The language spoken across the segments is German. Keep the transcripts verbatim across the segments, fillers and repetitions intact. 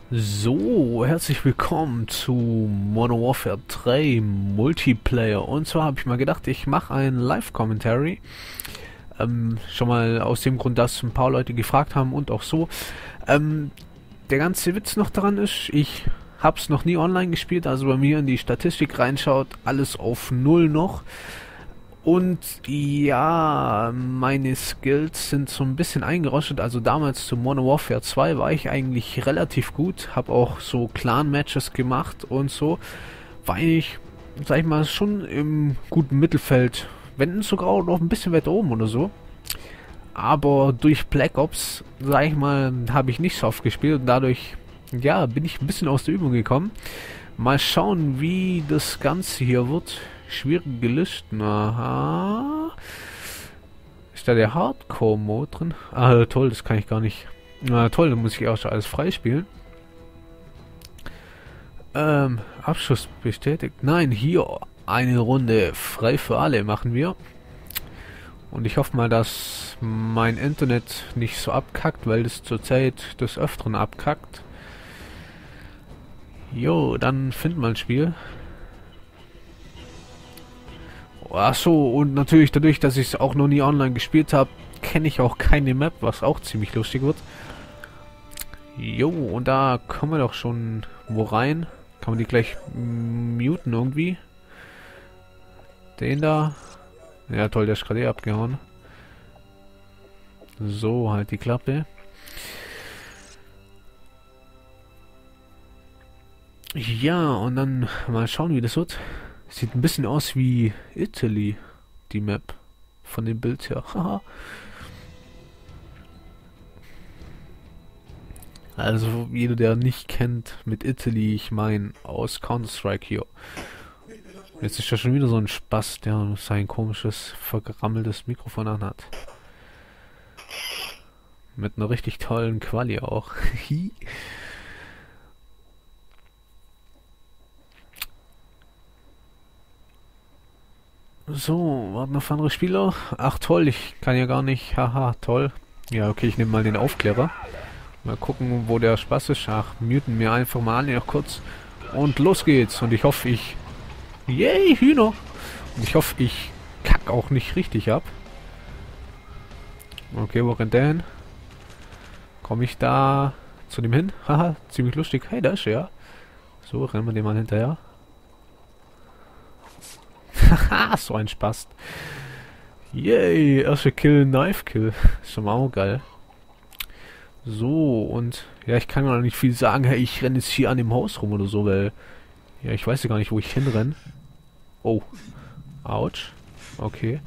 So, herzlich willkommen zu Modern Warfare drei Multiplayer. Und zwar habe ich mal gedacht, ich mache ein Live-Commentary. Ähm, schon mal aus dem Grund, dass ein paar Leute gefragt haben und auch so. Ähm, der ganze Witz noch daran ist, ich habe es noch nie online gespielt, also bei mir in die Statistik reinschaut, alles auf null noch. Und ja, meine Skills sind so ein bisschen eingerostet. Also damals zu Modern Warfare zwei war ich eigentlich relativ gut. Habe auch so Clan-Matches gemacht und so. War eigentlich, sag ich mal, schon im guten Mittelfeld. Wenn nicht sogar auch noch ein bisschen weiter oben oder so. Aber durch Black Ops, sag ich mal, habe ich nicht so oft gespielt. Und dadurch, ja, bin ich ein bisschen aus der Übung gekommen. Mal schauen, wie das Ganze hier wird. Schwierige Listen, aha. Ist da der Hardcore-Mode drin? Ah, toll, das kann ich gar nicht. Na toll, dann muss ich auch schon alles freispielen. Ähm, Abschuss bestätigt. Nein, hier eine Runde frei für alle machen wir. Und ich hoffe mal, dass mein Internet nicht so abkackt, weil das zurzeit des Öfteren abkackt. Jo, dann finden wir ein Spiel. Ach so, und natürlich dadurch, dass ich es auch noch nie online gespielt habe, kenne ich auch keine Map, was auch ziemlich lustig wird. Jo, und da kommen wir doch schon wo rein. Kann man die gleich muten irgendwie? Den da. Ja toll, der ist gerade eh abgehauen. So, halt die Klappe. Ja, und dann mal schauen, wie das wird. Sieht ein bisschen aus wie Italy, die Map. Von dem Bild her. Haha. Also, jeder, der nicht kennt, mit Italy, ich meine, aus Counter-Strike hier. Jetzt ist ja schon wieder so ein Spaß, der sein komisches, vergrammeltes Mikrofon anhat. Mit einer richtig tollen Quali auch. So, warten auf andere Spieler. Ach toll, ich kann ja gar nicht. Haha, toll. Ja, okay, ich nehme mal den Aufklärer. Mal gucken, wo der Spaß ist. Ach, muten mir einfach mal an, noch kurz. Und los geht's. Und ich hoffe, ich... Yay, Hühner! Und ich hoffe, ich kack auch nicht richtig ab. Okay, wo rennt der hin? Komme ich da zu dem hin? Haha, ziemlich lustig. Hey, da ist er. So, rennen wir dem mal hinterher. Haha, so ein Spaß. Yay, erste Kill, Knife Kill. Ist schon mal auch geil. So, und ja, ich kann noch nicht viel sagen. Hey, ich renne jetzt hier an dem Haus rum oder so, weil ja, ich weiß ja gar nicht, wo ich hinrenne. Oh. Autsch. Okay.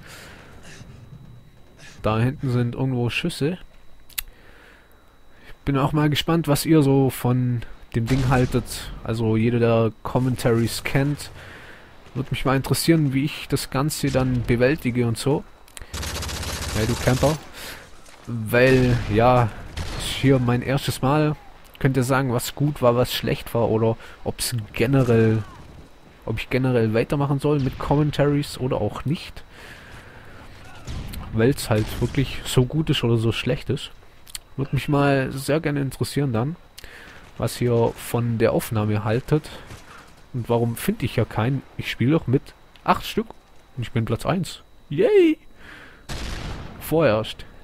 Da hinten sind irgendwo Schüsse. Ich bin auch mal gespannt, was ihr so von dem Ding haltet. Also jeder, der Commentaries kennt, würde mich mal interessieren, wie ich das Ganze dann bewältige und so. Hey, du Camper. Weil, ja, ist hier mein erstes Mal. Könnt ihr sagen, was gut war, was schlecht war oder ob es generell, ob ich generell weitermachen soll mit Commentaries oder auch nicht. Weil es halt wirklich so gut ist oder so schlecht ist. Würde mich mal sehr gerne interessieren dann, was ihr von der Aufnahme haltet. Und warum finde ich ja keinen? Ich spiele doch mit acht Stück. Und ich bin Platz eins. Yay! Vorerst.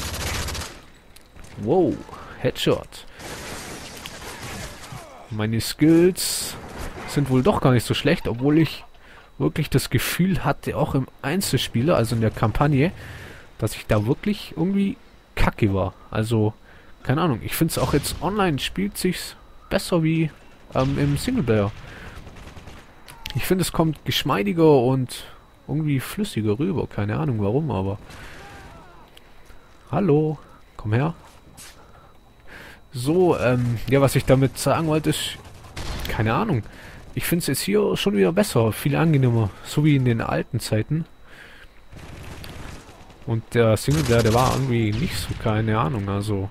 Wow. Headshot. Meine Skills sind wohl doch gar nicht so schlecht, obwohl ich wirklich das Gefühl hatte, auch im Einzelspieler, also in der Kampagne, dass ich da wirklich irgendwie kacke war. Also, keine Ahnung. Ich finde es auch jetzt online spielt sich's besser wie ähm, im Singleplayer. Ich finde, es kommt geschmeidiger und irgendwie flüssiger rüber. Keine Ahnung warum, aber... Hallo, komm her. So, ähm, ja, was ich damit sagen wollte, ist... Keine Ahnung. Ich finde es jetzt hier schon wieder besser, viel angenehmer. So wie in den alten Zeiten. Und der Singleplayer, der war irgendwie nicht so, keine Ahnung, also...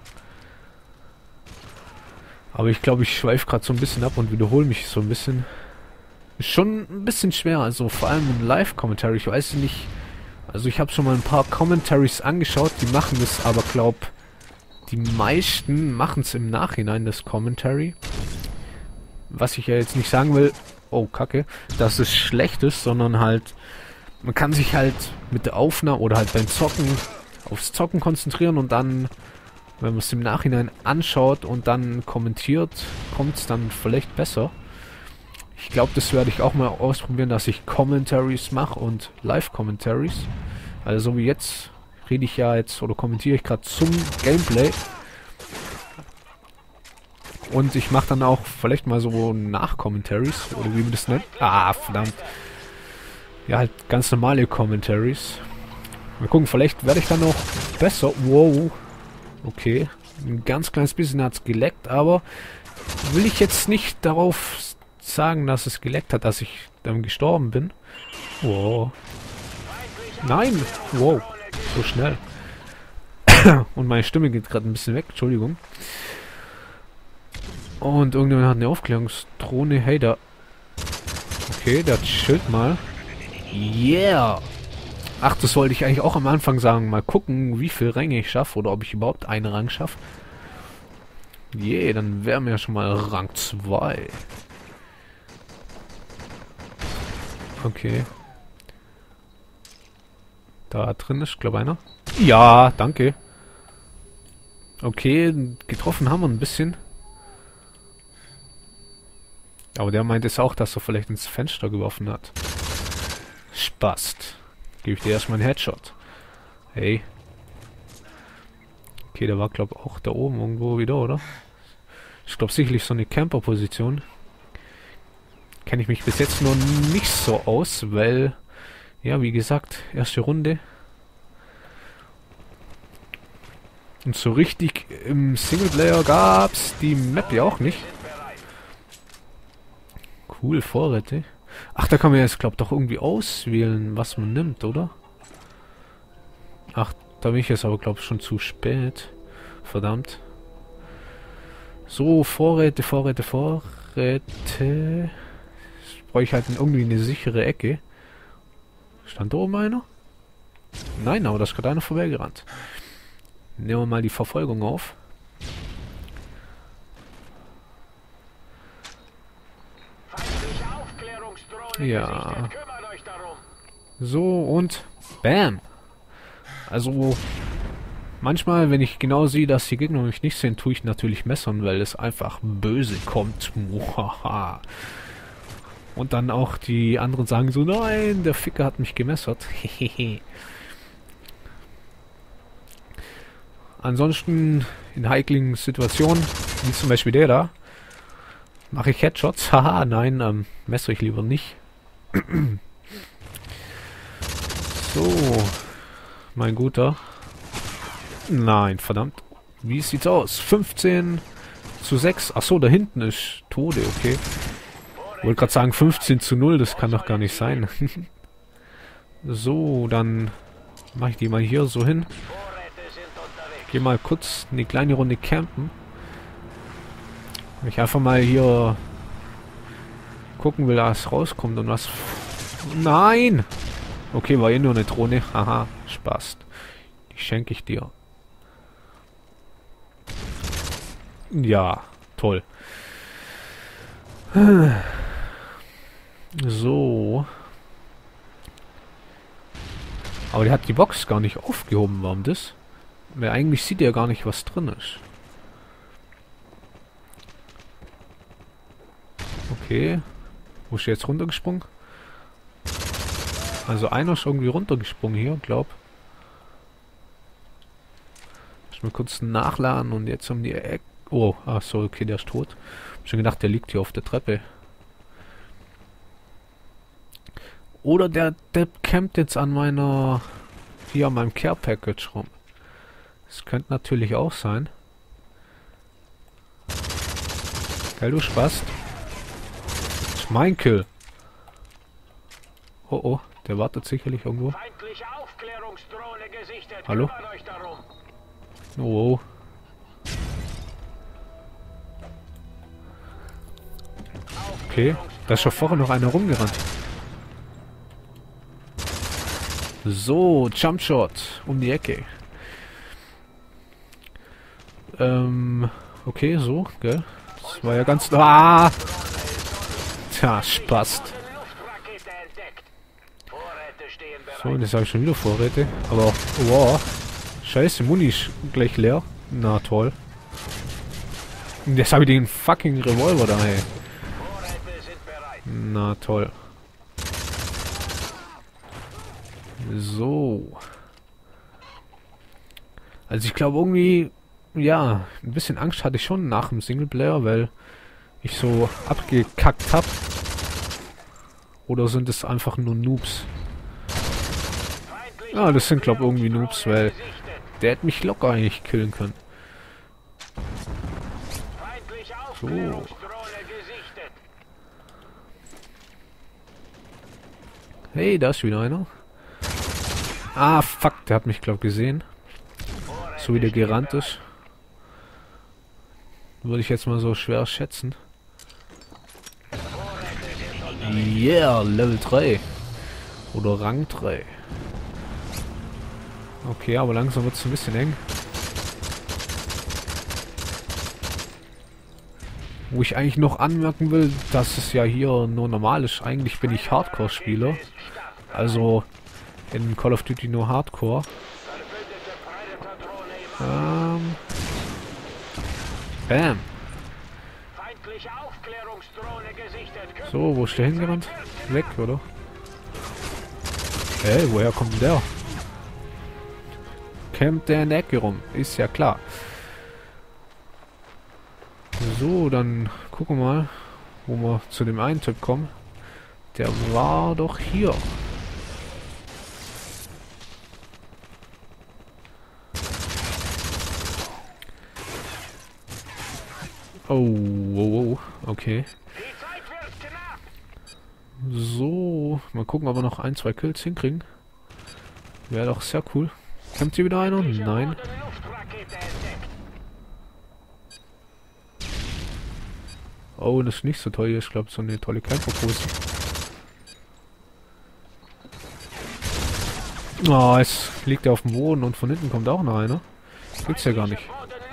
Aber ich glaube, ich schweife gerade so ein bisschen ab und wiederhole mich so ein bisschen... Ist schon ein bisschen schwer, also vor allem im Live-Commentary, ich weiß nicht, also ich habe schon mal ein paar Commentaries angeschaut, die machen das, aber glaub, die meisten machen es im Nachhinein, das Commentary. was ich ja jetzt nicht sagen will, oh Kacke, dass es schlecht ist, sondern halt, man kann sich halt mit der Aufnahme oder halt beim Zocken aufs Zocken konzentrieren und dann, wenn man es im Nachhinein anschaut und dann kommentiert, kommt es dann vielleicht besser. Ich glaube, das werde ich auch mal ausprobieren, dass ich Commentaries mache und Live-Commentaries. Also so wie jetzt rede ich ja jetzt oder kommentiere ich gerade zum Gameplay. Und ich mache dann auch vielleicht mal so Nach-Commentaries oder wie man das nennt. Ah, verdammt. Ja, halt ganz normale Commentaries. Mal gucken, vielleicht werde ich dann noch besser. Wow. Okay. Ein ganz kleines bisschen hat es geleckt, aber will ich jetzt nicht darauf sagen, dass es geleckt hat, dass ich dann gestorben bin. Wow. Nein! Wow. So schnell. Und meine Stimme geht gerade ein bisschen weg. Entschuldigung. Und irgendjemand hat eine Aufklärungsdrohne. Hey, da... Okay, der chillt mal. Yeah! Ach, das wollte ich eigentlich auch am Anfang sagen. Mal gucken, wie viele Ränge ich schaffe oder ob ich überhaupt einen Rang schaffe. Yeah, dann wären wir ja schon mal Rang zwei. Okay. Da drin ist, glaube ich, einer. Ja, danke. Okay, getroffen haben wir ein bisschen. Aber der meint es auch, dass er vielleicht ins Fenster geworfen hat. Spast. Gebe ich dir erstmal einen Headshot. Hey. Okay, der war, glaube ich, auch da oben irgendwo wieder, oder? Ich glaube sicherlich so eine Camper-Position. Kenne ich mich bis jetzt noch nicht so aus, weil, ja, wie gesagt, erste Runde. Und so richtig im Singleplayer gab's die Map ja auch nicht. Cool, Vorräte. Ach, da kann man jetzt, glaube ich, doch irgendwie auswählen, was man nimmt, oder? Ach, da bin ich jetzt aber, glaube ich, schon zu spät. Verdammt. So, Vorräte, Vorräte, Vorräte. Brauche ich halt irgendwie eine sichere Ecke. Stand da oben einer? Nein, aber da ist gerade einer vorbeigerannt. Nehmen wir mal die Verfolgung auf. Ja. So, und bam. Also, manchmal, wenn ich genau sehe, dass die Gegner mich nicht sehen, tue ich natürlich messern, weil es einfach böse kommt. Muhaha. Und dann auch die anderen sagen so, nein, der Ficker hat mich gemessert. Hehehe. Ansonsten in heiklen Situationen, wie zum Beispiel der da, mache ich Headshots. Haha, nein, ähm, messere ich lieber nicht. So, mein Guter. Nein, verdammt. Wie sieht's aus? fünfzehn zu sechs. Achso, da hinten ist Tode, okay. Ich wollte gerade sagen fünfzehn zu null, das kann doch gar nicht sein. So, dann mache ich die mal hier so hin. Geh mal kurz eine kleine Runde campen. Wenn ich einfach mal hier gucken will, was rauskommt und was... Nein! Okay, war eh nur eine Drohne. Haha, Spaß. Die schenke ich dir. Ja, toll. So. Aber der hat die Box gar nicht aufgehoben, warum das? Weil eigentlich sieht er gar nicht, was drin ist. Okay. Wo ist der jetzt runtergesprungen? Also einer ist irgendwie runtergesprungen hier, glaub. Ich mal kurz nachladen und jetzt um die Ecke. Oh, ach so, okay, der ist tot. Hab schon gedacht, der liegt hier auf der Treppe. Oder der, der campt jetzt an meiner... hier an meinem Care Package rum. Das könnte natürlich auch sein. Geil, du Spaß. Das ist mein Kill. Oh oh, der wartet sicherlich irgendwo. Hallo? Oh. Okay, da ist schon vorher noch einer rumgerannt. So, Jump Shot um die Ecke. Ähm, okay, so, gell? Das war ja ganz... Ah! Tja, Spaß. So, und jetzt habe ich schon wieder Vorräte. Aber, wow. Scheiße, Muni ist gleich leer. Na toll. Und jetzt habe ich den fucking Revolver da, ey. Na toll. So. Also ich glaube irgendwie, ja, ein bisschen Angst hatte ich schon nach dem Singleplayer, weil ich so abgekackt habe. Oder sind es einfach nur Noobs? Ja, das sind glaube ich irgendwie Noobs, weil der hätte mich locker eigentlich killen können. So. Hey, da ist wieder einer. Ah, fuck, der hat mich glaube ich gesehen. So wie der gerannt ist. Würde ich jetzt mal so schwer schätzen. Yeah, Level drei. Oder Rang drei. Okay, aber langsam wird es ein bisschen eng. Wo ich eigentlich noch anmerken will, dass es ja hier nur normal ist. Eigentlich bin ich Hardcore-Spieler. Also in Call of Duty nur Hardcore. Ähm. Bam. So, wo ist der hingerannt? Weg, oder? Hey, woher kommt denn der? Campt der in der Ecke rum. Ist ja klar. So, dann gucken wir mal, wo wir zu dem einen Typ kommen. Der war doch hier. Oh, oh, oh, okay. So, mal gucken, ob wir noch ein, zwei Kills hinkriegen. Wäre doch sehr cool. Kämpft hier wieder einer? Nein. Oh, das ist nicht so toll hier. Ich glaube, so eine tolle Camperpose. Oh, es liegt er auf dem Boden und von hinten kommt auch noch einer. Gibt's ja gar nicht.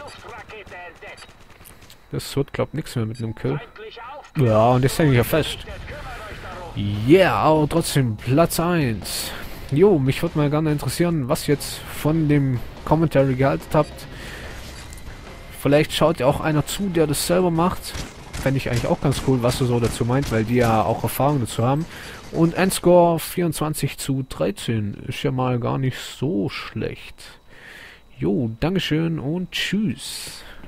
Das wird, glaub nichts mehr mit einem Kill. Ja, und jetzt hänge ich ja fest. Yeah, aber trotzdem Platz eins. Jo, mich würde mal gerne interessieren, was ihr jetzt von dem Commentary gehalten habt. Vielleicht schaut ja auch einer zu, der das selber macht. Fände ich eigentlich auch ganz cool, was ihr so dazu meint, weil die ja auch Erfahrung dazu haben. Und Endscore vierundzwanzig zu dreizehn ist ja mal gar nicht so schlecht. Jo, Dankeschön und tschüss.